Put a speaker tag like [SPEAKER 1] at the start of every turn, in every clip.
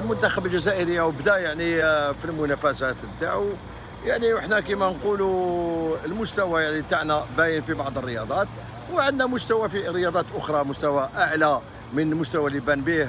[SPEAKER 1] المنتخب الجزائري وبدا يعني في المنافسات نتاعو، يعني وحنا كيما نقولوا المستوى يعني تاعنا باين في بعض الرياضات، وعندنا مستوى في رياضات اخرى مستوى اعلى من المستوى اللي بان به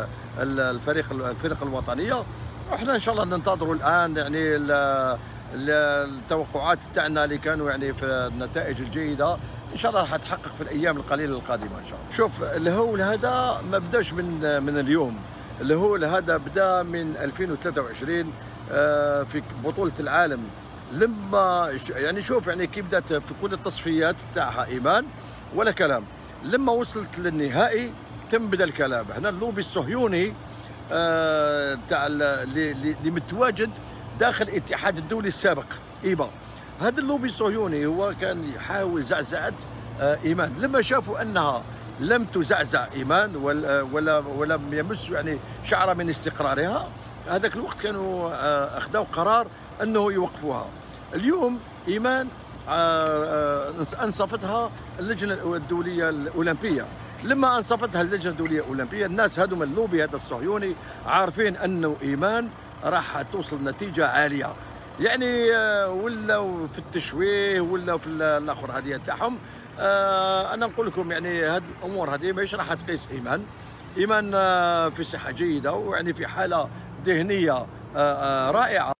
[SPEAKER 1] الفرق الوطنيه. وحنا ان شاء الله ننتظروا الان يعني التوقعات تاعنا اللي كانوا يعني في النتائج الجيده ان شاء الله راح تحقق في الايام القليله القادمه ان شاء الله. شوف الهول هذا ما بداش من اليوم، الهول هذا بدا من 2023 في بطوله العالم. لما يعني شوف يعني كي بدات في كل التصفيات تاعها ايمان ولا كلام، لما وصلت للنهائي تم بدا الكلام. هنا اللوبي الصهيوني تاع اللي متواجد داخل الاتحاد الدولي السابق ايبا، هذا اللوبي الصهيوني هو كان يحاول زعزعه ايمان. لما شافوا انها لم تزعزع ايمان ولم يمس يعني شعره من استقرارها، هذاك الوقت كانوا اخذوا قرار انه يوقفوها. اليوم ايمان انصفتها اللجنه الدوليه الاولمبيه. لما انصفتها اللجنه الدوليه الاولمبيه، الناس هذوما اللوبي هذا الصهيوني عارفين انه ايمان راح توصل نتيجه عاليه، يعني ولاو في التشويه ولاو في الاخر هذه تاعهم. انا نقول لكم يعني هذه الامور هذه ماهيش راح تقيس ايمان. ايمان في صحه جيده ويعني في حاله ذهنيه رائعه.